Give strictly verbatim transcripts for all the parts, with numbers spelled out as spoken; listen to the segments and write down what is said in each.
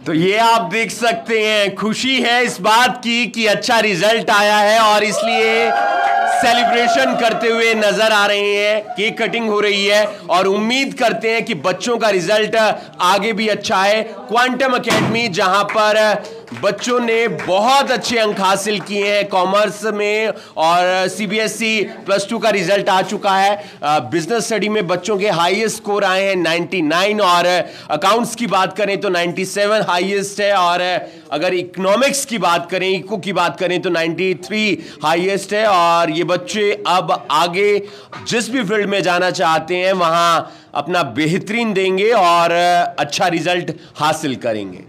तो ये आप देख सकते हैं, खुशी है इस बात की कि अच्छा रिजल्ट आया है और इसलिए सेलिब्रेशन करते हुए नजर आ रहे हैं। केक कटिंग हो रही है और उम्मीद करते हैं कि बच्चों का रिजल्ट आगे भी अच्छा है। क्वांटम एकेडमी, जहां पर बच्चों ने बहुत अच्छे अंक हासिल किए हैं कॉमर्स में और सीबीएसई प्लस टू का रिजल्ट आ चुका है। बिजनेस स्टडी में बच्चों के हाईएस्ट स्कोर आए हैं निन्यानवे और अकाउंट्स की बात करें तो सत्तानवे हाईएस्ट है और अगर इकोनॉमिक्स की बात करें, इको की बात करें तो तिरानवे हाईएस्ट है। और ये बच्चे अब आगे जिस भी फील्ड में जाना चाहते हैं वहां अपना बेहतरीन देंगे और अच्छा रिजल्ट हासिल करेंगे।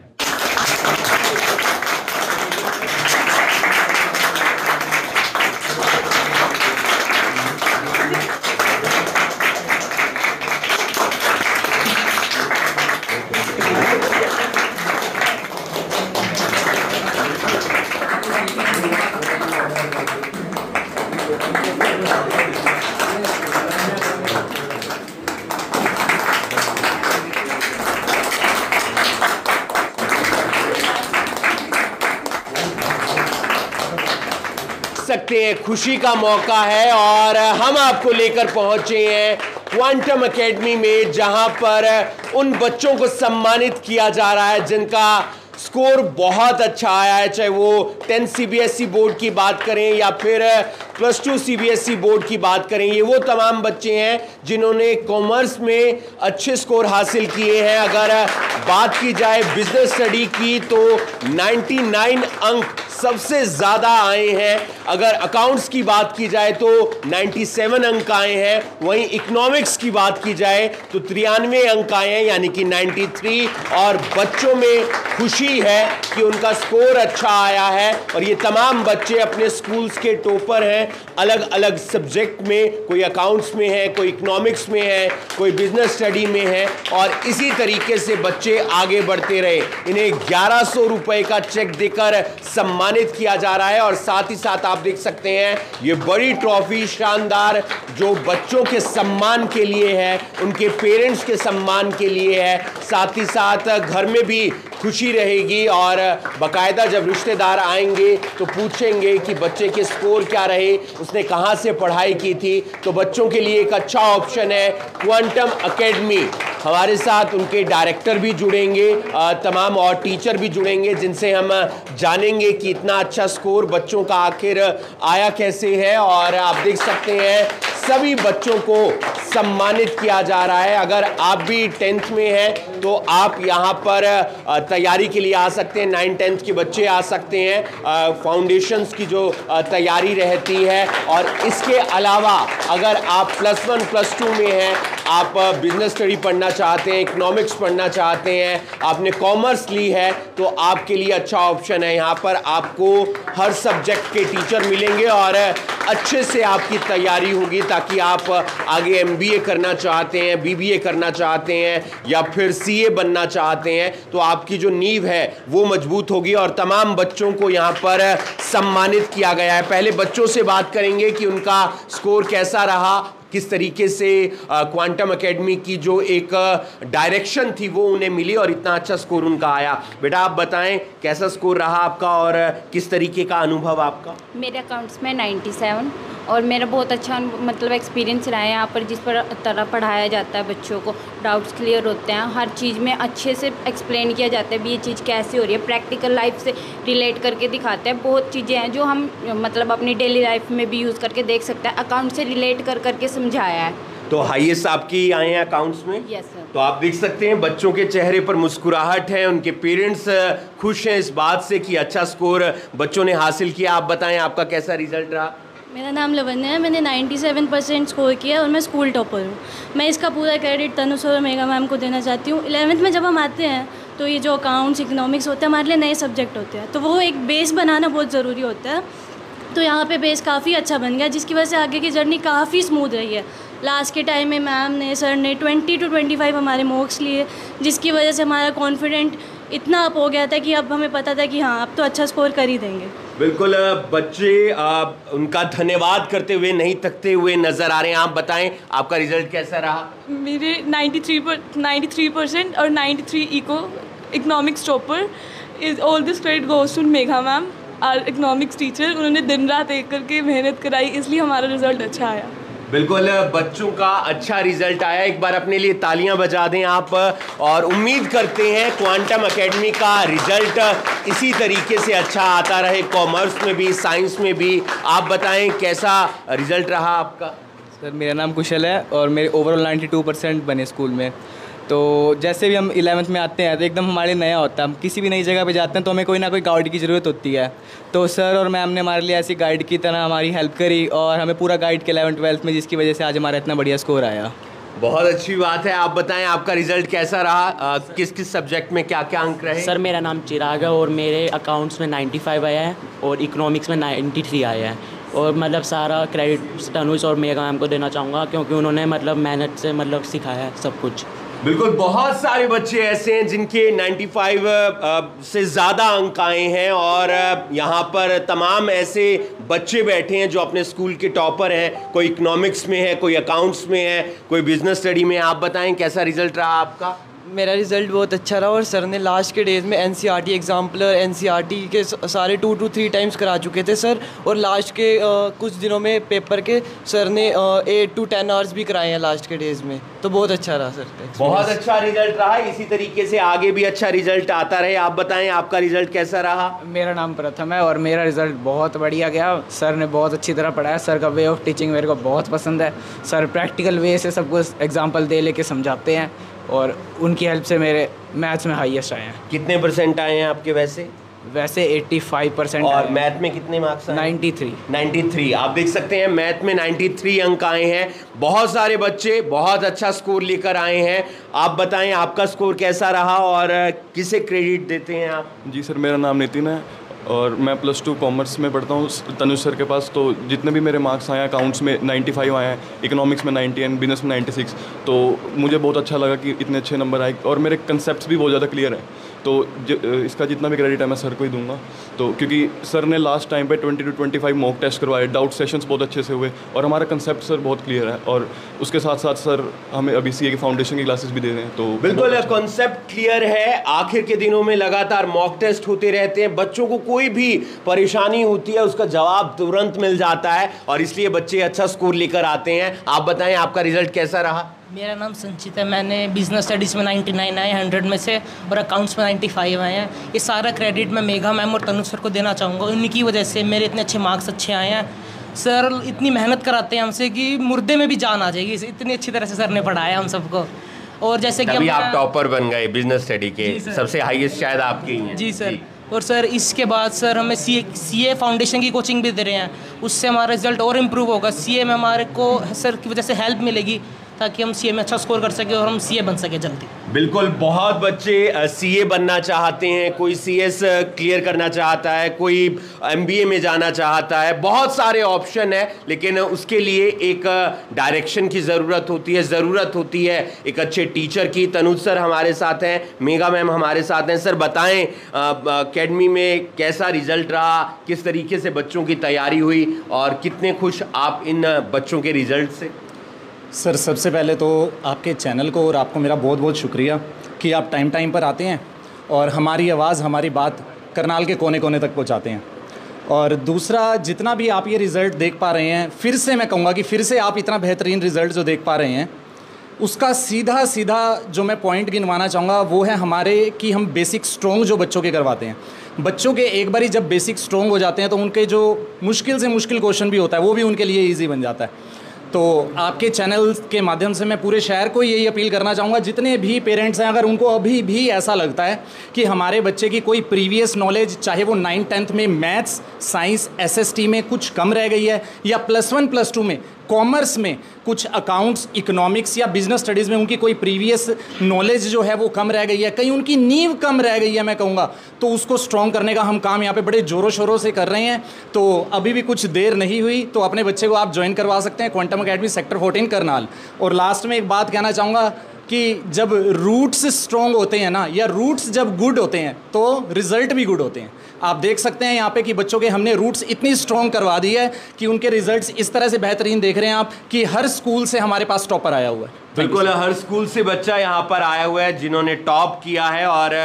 सकते हैं खुशी का मौका है और हम आपको लेकर पहुंचे हैं क्वांटम एकेडमी में, जहां पर उन बच्चों को सम्मानित किया जा रहा है जिनका स्कोर बहुत अच्छा आया है, चाहे वो टेंथ सीबीएसई बोर्ड की बात करें या फिर प्लस टू सीबीएसई बोर्ड की बात करें। ये वो तमाम बच्चे हैं जिन्होंने कॉमर्स में अच्छे स्कोर हासिल किए हैं। अगर बात की जाए बिजनेस स्टडी की तो निन्यानवे अंक सबसे ज़्यादा आए हैं। अगर अकाउंट्स की बात की जाए तो सत्तानवे अंक आए हैं। वहीं इकोनॉमिक्स की बात की जाए तो तिरानवे अंक आए हैं, यानी कि तिरानवे। और बच्चों में खुशी है कि उनका स्कोर अच्छा आया है और ये तमाम बच्चे अपने स्कूल्स के टॉपर हैं अलग अलग सब्जेक्ट में। कोई अकाउंट्स में है, कोई इकोनॉमिक्स में है, कोई बिजनेस स्टडी में है और इसी तरीके से बच्चे आगे बढ़ते रहे। इन्हें ग्यारह सौ रुपए का चेक देकर सम्मानित किया जा रहा है और साथ ही साथ आप देख सकते हैं ये बड़ी ट्रॉफी शानदार जो बच्चों के सम्मान के लिए है, उनके पेरेंट्स के सम्मान के लिए है। साथ ही साथ घर में भी खुशी रहेगी और बाकायदा जब रिश्तेदार आएंगे तो पूछेंगे कि बच्चे के स्कोर क्या रहे, उसने कहाँ से पढ़ाई की थी। तो बच्चों के लिए एक अच्छा ऑप्शन है क्वांटम एकेडमी। हमारे साथ उनके डायरेक्टर भी जुड़ेंगे, तमाम और टीचर भी जुड़ेंगे जिनसे हम जानेंगे कि इतना अच्छा स्कोर बच्चों का आखिर आया कैसे है। और आप देख सकते हैं सभी बच्चों को सम्मानित किया जा रहा है। अगर आप भी टेंथ में हैं तो आप यहाँ पर तैयारी के लिए आ सकते हैं। नाइन टेंथ के बच्चे आ सकते हैं, फाउंडेशंस की जो तैयारी रहती है। और इसके अलावा अगर आप प्लस वन प्लस टू में हैं, आप बिजनेस स्टडी पढ़ना चाहते हैं, इकोनॉमिक्स पढ़ना चाहते हैं, आपने कॉमर्स ली है तो आपके लिए अच्छा ऑप्शन है। यहाँ पर आपको हर सब्जेक्ट के टीचर मिलेंगे और अच्छे से आपकी तैयारी होगी ताकि आप आगे एमबीए करना चाहते हैं, बीबीए करना चाहते हैं या फिर सीए बनना चाहते हैं तो आपकी जो नींव है वो मजबूत होगी। और तमाम बच्चों को यहाँ पर सम्मानित किया गया है। पहले बच्चों से बात करेंगे कि उनका स्कोर कैसा रहा, किस तरीके से क्वांटम एकेडमी की जो एक डायरेक्शन थी वो उन्हें मिली और इतना अच्छा स्कोर उनका आया। बेटा आप बताएं कैसा स्कोर रहा आपका और किस तरीके का अनुभव आपका? मेरे अकाउंट्स में सत्तानवे और मेरा बहुत अच्छा मतलब एक्सपीरियंस रहा है। यहाँ पर जिस पर तरह पढ़ाया जाता है बच्चों को, डाउट्स क्लियर होते हैं, हर चीज़ में अच्छे से एक्सप्लेन किया जाता है भी ये चीज़ कैसे हो रही है, प्रैक्टिकल लाइफ से रिलेट करके दिखाते हैं। बहुत चीज़ें हैं जो हम मतलब अपनी डेली लाइफ में भी यूज़ करके देख सकते हैं। अकाउंट से रिलेट कर करके समझाया है। तो हाईएस्ट आपकी आए हैं अकाउंट्स में? Yes sir. तो आप देख सकते हैं बच्चों के चेहरे पर मुस्कुराहट है, उनके पेरेंट्स खुश हैं इस बात से कि अच्छा स्कोर बच्चों ने हासिल किया। आप बताएं आपका कैसा रिजल्ट रहा? मेरा नाम लवन्या है, मैंने सत्तानवे परसेंट स्कोर किया और मैं स्कूल टॉपर हूँ। मैं इसका पूरा क्रेडिट तनु सर और मेगा मैम को देना चाहती हूँ। इलेवेंथ में जब हम आते हैं तो ये जो अकाउंट्स इकोनॉमिक्स होते हैं हमारे लिए नए सब्जेक्ट होते हैं, तो वो एक बेस बनाना बहुत ज़रूरी होता है। तो यहाँ पे बेस काफ़ी अच्छा बन गया जिसकी वजह से आगे की जर्नी काफ़ी स्मूथ रही है। लास्ट के टाइम में मैम ने सर ने बीस टू पच्चीस हमारे मॉक्स लिए जिसकी वजह से हमारा कॉन्फिडेंट इतना अप हो गया था कि अब हमें पता था कि हाँ अब तो अच्छा स्कोर कर ही देंगे। बिल्कुल, बच्चे आप उनका धन्यवाद करते हुए नहीं थकते हुए नजर आ रहे हैं। आप बताएं आपका रिजल्ट कैसा रहा? मेरे तिरानवे पर तिरानवे परसेंट और तिरानवे eco economics topper. Is all this credit goes to Megha ma'am, our economics teacher. उन्होंने दिन रात एक करके मेहनत कराई, इसलिए हमारा रिजल्ट अच्छा आया। बिल्कुल, बच्चों का अच्छा रिजल्ट आया। एक बार अपने लिए तालियां बजा दें आप। और उम्मीद करते हैं क्वांटम एकेडमी का रिजल्ट इसी तरीके से अच्छा आता रहे, कॉमर्स में भी, साइंस में भी। आप बताएं कैसा रिजल्ट रहा आपका? सर मेरा नाम कुशल है और मेरे ओवरऑल बानवे परसेंट बने स्कूल में। तो जैसे भी हम इलेवेंथ में आते हैं तो एकदम हमारे नया होता है, हम किसी भी नई जगह पे जाते हैं तो हमें कोई ना कोई गाइड की ज़रूरत होती है। तो सर और मैम ने हमारे लिए ऐसी गाइड की तरह हमारी हेल्प करी और हमें पूरा गाइड किया इलेवेंथ ट्वेल्थ में, जिसकी वजह से आज हमारा इतना बढ़िया स्कोर आया। बहुत अच्छी बात है। आप बताएं आपका रिजल्ट कैसा रहा? आ, किस किस सब्जेक्ट में क्या क्या अंक रहे? सर मेरा नाम चिराग है और मेरे अकाउंट्स में पचानवे आया है और इकोनॉमिक्स में तिरानवे आया है। और मतलब सारा क्रेडिट तनुज और मेघा मैम को देना चाहूँगा, क्योंकि उन्होंने मतलब मेहनत से मतलब सिखाया है सब कुछ। बिल्कुल, बहुत सारे बच्चे ऐसे हैं जिनके पचानवे से ज़्यादा अंक आए हैं और यहाँ पर तमाम ऐसे बच्चे बैठे हैं जो अपने स्कूल के टॉपर हैं। कोई इकोनॉमिक्स में है, कोई अकाउंट्स में है, कोई बिजनेस स्टडी में। आप बताएं कैसा रिजल्ट रहा आपका? मेरा रिज़ल्ट बहुत अच्छा रहा और सर ने लास्ट के डेज़ में एनसीईआरटी एग्जाम्पलर एनसीईआरटी के सारे टू टू थ्री टाइम्स करा चुके थे सर। और लास्ट के आ, कुछ दिनों में पेपर के सर ने एट टू टेन आवर्स भी कराए हैं लास्ट के डेज़ में। तो बहुत अच्छा रहा सर। बहुत अच्छा रिजल्ट रहा। इसी तरीके से आगे भी अच्छा रिजल्ट आता रहे। आप बताएं आपका रिजल्ट कैसा रहा? मेरा नाम प्रथम है और मेरा रिज़ल्ट बहुत बढ़िया गया। सर ने बहुत अच्छी तरह पढ़ाया। सर का वे ऑफ टीचिंग मेरे को बहुत पसंद है। सर प्रैक्टिकल वे से सब कुछ एग्जाम्पल दे लेके समझाते हैं और उनकी हेल्प से मेरे मैथ्स में हाईएस्ट आए हैं। कितने परसेंट आए हैं आपके? वैसे वैसे पचासी परसेंट। और मैथ में कितने मार्क्स आए? तिरानवे। तिरानवे। आप देख सकते हैं मैथ में तिरानवे अंक आए हैं। बहुत सारे बच्चे बहुत अच्छा स्कोर लेकर आए हैं। आप बताएं आपका स्कोर कैसा रहा और किसे क्रेडिट देते हैं आप? जी सर, मेरा नाम नितिन है और मैं प्लस टू कॉमर्स में पढ़ता हूँ तनुज सर के पास। तो जितने भी मेरे मार्क्स आए हैं अकाउंट्स में पचानवे आए हैं, इकोनॉमिक्स में नब्बे एंड बिजनेस में छियानवे। तो मुझे बहुत अच्छा लगा कि इतने अच्छे नंबर आए और मेरे कंसेप्ट्स भी बहुत ज़्यादा क्लियर हैं। तो ज, इसका जितना भी क्रेडिट है मैं सर को ही दूंगा। तो क्योंकि सर ने लास्ट टाइम पे बीस टू पच्चीस मॉक टेस्ट करवाए, डाउट सेशंस बहुत अच्छे से हुए और हमारा कंसेप्ट सर बहुत क्लियर है। और उसके साथ साथ सर हमें अभी सीए की फाउंडेशन की क्लासेस भी दे रहे हैं। तो बिल्कुल कॉन्सेप्ट क्लियर है। आखिर के दिनों में लगातार मॉक टेस्ट होते रहते हैं। बच्चों को कोई भी परेशानी होती है उसका जवाब तुरंत मिल जाता है और इसलिए बच्चे अच्छा स्कोर लेकर आते हैं। आप बताएं आपका रिजल्ट कैसा रहा? मेरा नाम संचित है। मैंने बिजनेस स्टडीज़ में निन्यानवे आए हंड्रेड में से और अकाउंट्स में पचानवे आए हैं। ये सारा क्रेडिट मैं मेघा मैम और तनुज सर को देना चाहूँगा। उन्हीं वजह से मेरे इतने अच्छे मार्क्स अच्छे आए हैं। सर इतनी मेहनत कराते हैं हमसे कि मुर्दे में भी जान आ जाएगी, इतनी अच्छी तरह से सर ने पढ़ाया हम सबको। और जैसे कि आप टॉपर बन गए बिजनेस स्टडी के, सबसे हाईएस्ट शायद आपके ही हैं। जी सर। और सर इसके बाद सर हमें सी सीए फाउंडेशन की कोचिंग भी दे रहे हैं, उससे हमारा रिजल्ट और इम्प्रूव होगा। सीए में हमारे को सर की वजह से हेल्प मिलेगी ताकि हम सीए में अच्छा स्कोर कर सकें और हम सीए बन सकें जल्दी। बिल्कुल, बहुत बच्चे सीए बनना चाहते हैं, कोई सीएस क्लियर करना चाहता है, कोई एमबीए में जाना चाहता है। बहुत सारे ऑप्शन है, लेकिन उसके लिए एक डायरेक्शन की ज़रूरत होती है, ज़रूरत होती है एक अच्छे टीचर की। तनुज सर हमारे साथ हैं, मेघा मैम हमारे साथ हैं। सर बताएं एकेडमी में कैसा रिजल्ट रहा, किस तरीके से बच्चों की तैयारी हुई और कितने खुश आप इन बच्चों के रिजल्ट से? सर सबसे पहले तो आपके चैनल को और आपको मेरा बहुत बहुत शुक्रिया कि आप टाइम टाइम पर आते हैं और हमारी आवाज़, हमारी बात करनाल के कोने कोने तक पहुंचाते हैं। और दूसरा, जितना भी आप ये रिज़ल्ट देख पा रहे हैं, फिर से मैं कहूँगा कि फिर से आप इतना बेहतरीन रिज़ल्ट जो देख पा रहे हैं, उसका सीधा सीधा जो मैं पॉइंट गिनवाना चाहूँगा वो है हमारे कि हम बेसिक स्ट्रॉन्ग जो बच्चों के करवाते हैं। बच्चों के एक बार ही जब बेसिक स्ट्रॉन्ग हो जाते हैं तो उनके जो मुश्किल से मुश्किल क्वेश्चन भी होता है वो भी उनके लिए ईजी बन जाता है। तो आपके चैनल के माध्यम से मैं पूरे शहर को यही अपील करना चाहूँगा, जितने भी पेरेंट्स हैं, अगर उनको अभी भी ऐसा लगता है कि हमारे बच्चे की कोई प्रीवियस नॉलेज, चाहे वो नाइन टेंथ में मैथ्स, साइंस, एसएसटी में कुछ कम रह गई है या प्लस वन प्लस टू में कॉमर्स में कुछ अकाउंट्स, इकोनॉमिक्स या बिजनेस स्टडीज़ में उनकी कोई प्रीवियस नॉलेज जो है वो कम रह गई है, कहीं उनकी नींव कम रह गई है, मैं कहूँगा, तो उसको स्ट्रॉन्ग करने का हम काम यहाँ पे बड़े ज़ोरों शोरों से कर रहे हैं। तो अभी भी कुछ देर नहीं हुई तो अपने बच्चे को आप ज्वाइन करवा सकते हैं Quantum Academy sector fourteen Karnal. और लास्ट में एक बात कहना चाहूँगा कि जब रूट्स स्ट्रॉन्ग होते हैं ना, या रूट्स जब गुड होते हैं तो रिज़ल्ट भी गुड होते हैं। आप देख सकते हैं यहाँ पे कि बच्चों के हमने रूट्स इतनी स्ट्रॉन्ग करवा दी है कि उनके रिजल्ट्स इस तरह से बेहतरीन देख रहे हैं आप कि हर स्कूल से हमारे पास टॉपर आया हुआ है। बिल्कुल, हर स्कूल से बच्चा यहाँ पर आया हुआ है जिन्होंने टॉप किया है और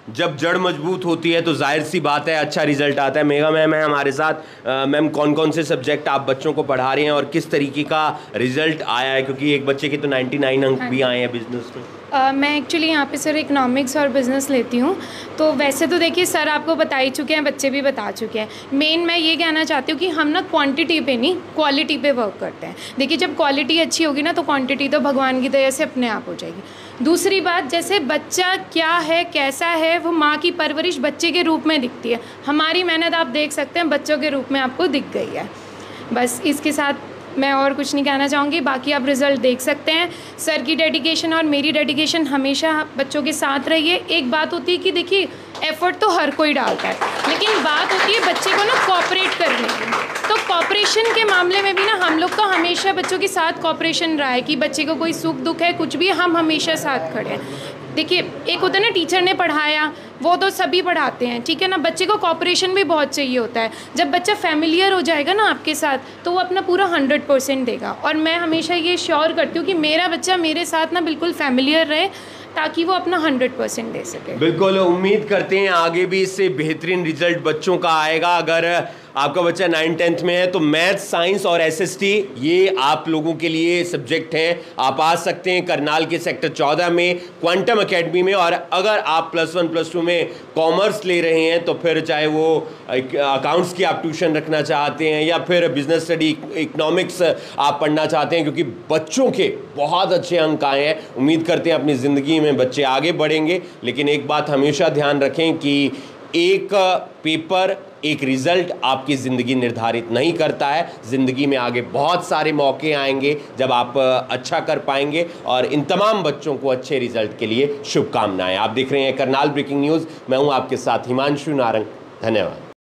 जब जड़ मजबूत होती है तो जाहिर सी बात है अच्छा रिजल्ट आता है। मेघा मैम है हमारे साथ। मैम, कौन कौन से सब्जेक्ट आप बच्चों को पढ़ा रहे हैं और किस तरीके का रिजल्ट आया है, क्योंकि एक बच्चे के तो निन्यानवे अंक भी आए हैं बिजनेस में। Uh, मैं एक्चुअली यहाँ पे सर इकोनॉमिक्स और बिज़नेस लेती हूँ। तो वैसे तो देखिए सर आपको बता ही चुके हैं, बच्चे भी बता चुके हैं। मेन मैं ये कहना चाहती हूँ कि हम ना क्वांटिटी पे नहीं क्वालिटी पे वर्क करते हैं। देखिए जब क्वालिटी अच्छी होगी ना तो क्वांटिटी तो भगवान की दया से अपने आप हो जाएगी। दूसरी बात, जैसे बच्चा क्या है कैसा है वो माँ की परवरिश बच्चे के रूप में दिखती है। हमारी मेहनत आप देख सकते हैं बच्चों के रूप में आपको दिख गई है। बस इसके साथ मैं और कुछ नहीं कहना चाहूँगी, बाकी आप रिज़ल्ट देख सकते हैं। सर की डेडिकेशन और मेरी डेडिकेशन हमेशा बच्चों के साथ रही है। एक बात होती है कि देखिए एफ़र्ट तो हर कोई डालता है, लेकिन बात होती है बच्चे को ना कोऑपरेट करने की। तो कोऑपरेशन के मामले में भी ना हम लोग का हमेशा बच्चों के साथ कोऑपरेशन रहा है कि बच्चे को कोई सुख दुख है कुछ भी, हम हमेशा साथ खड़े हैं। देखिए एक होता है ना टीचर ने पढ़ाया, वो तो सभी पढ़ाते हैं, ठीक है ना। बच्चे को कोऑपरेशन भी बहुत चाहिए होता है। जब बच्चा फैमिलियर हो जाएगा ना आपके साथ तो वो अपना पूरा हंड्रेड परसेंट देगा। और मैं हमेशा ये श्योर करती हूँ कि मेरा बच्चा मेरे साथ ना बिल्कुल फैमिलियर रहे ताकि वो अपना हंड्रेड परसेंट दे सके। बिल्कुल, उम्मीद करते हैं आगे भी इससे बेहतरीन रिजल्ट बच्चों का आएगा। अगर आपका बच्चा नाइन टेंथ में है तो मैथ, साइंस और एसएसटी ये आप लोगों के लिए सब्जेक्ट हैं। आप आ सकते हैं करनाल के सेक्टर चौदह में क्वांटम एकेडमी में। और अगर आप प्लस वन प्लस टू में कॉमर्स ले रहे हैं तो फिर चाहे वो अकाउंट्स की आप ट्यूशन रखना चाहते हैं या फिर बिजनेस स्टडी इकोनॉमिक्स आप पढ़ना चाहते हैं, क्योंकि बच्चों के बहुत अच्छे अंक आए हैं। उम्मीद करते हैं अपनी ज़िंदगी में बच्चे आगे बढ़ेंगे। लेकिन एक बात हमेशा ध्यान रखें कि एक पेपर, एक रिज़ल्ट आपकी ज़िंदगी निर्धारित नहीं करता है। ज़िंदगी में आगे बहुत सारे मौके आएंगे जब आप अच्छा कर पाएंगे। और इन तमाम बच्चों को अच्छे रिज़ल्ट के लिए शुभकामनाएं। आप देख रहे हैं करनाल ब्रेकिंग न्यूज़, मैं हूं आपके साथ हिमांशु नारंग। धन्यवाद।